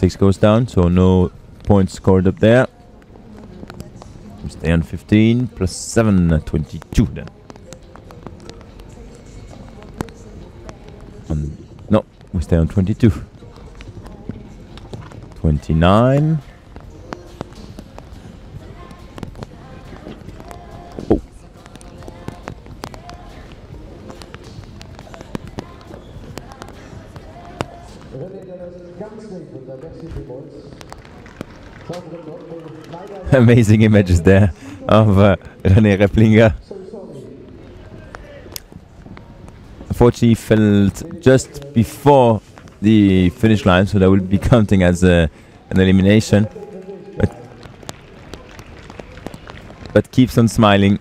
6 goes down, so no points scored up there. We stay on 15 plus 7, 22 then. No, we stay on 22. 29. Oh. Amazing images there of René Replinger. Unfortunately, he fell just before the finish line, so that will be counting as an elimination. But keeps on smiling.